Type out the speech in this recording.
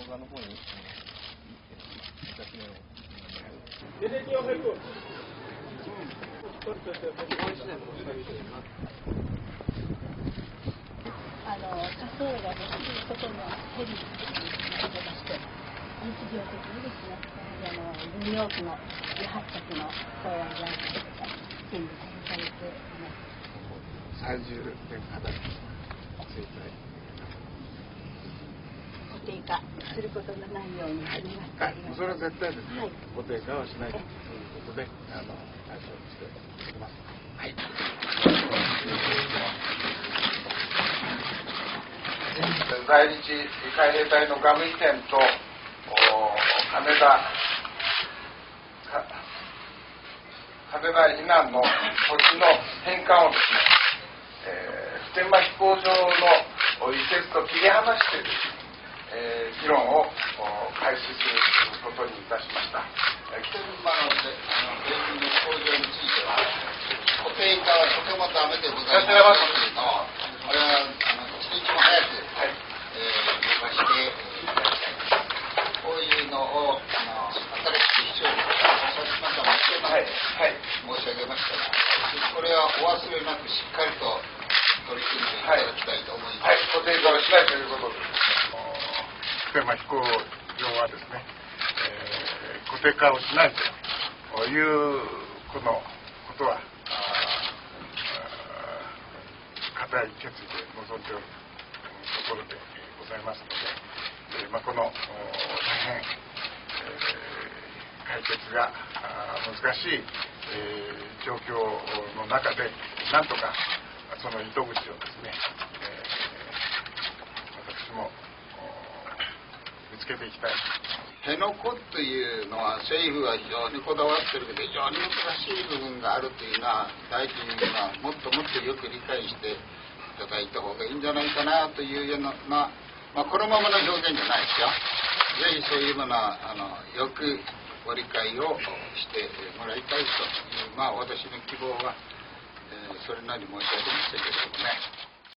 画の方に出てきよ早く。 火葬ができることのヘリに出まして、日常的にですね、ニューヨークの未発着の公安ジャンプが展示されています。 30年肌について固定化することのないようにお願いしております。 それは絶対ですね、 はい、 固定化はしないということで対処しております。はい。在日海兵隊のガム移転と羽田以南の土地の返還をですね、普天間飛行場の移設と切り離して議論を開始することにいたしました。普天間の米軍の飛行場については固定化はとてもダメでございますけれど、これは一日も早く動かしてこういうのを新しく秘書に佐々木さんが申し上げましたが、これはお忘れなくしっかりと取り組んでいただきたいと思います。固定化をしないということです。普天間飛行場はですね、固定化をしないということは固い決意で臨んでおるところでございますので、この大変解決が難しい状況の中でなんとかその糸口をですね、私も見つけていきたい。辺野古というのは政府は非常にこだわってるけど非常に難しい部分があるというのは大臣がもっともっとよく理解していただいた方がいいんじゃないかなというような、このままの表現じゃないですよ。ぜひそういうものはよくご理解をしてもらいたいという、私の希望はそれなり申し上げましたけれどもね。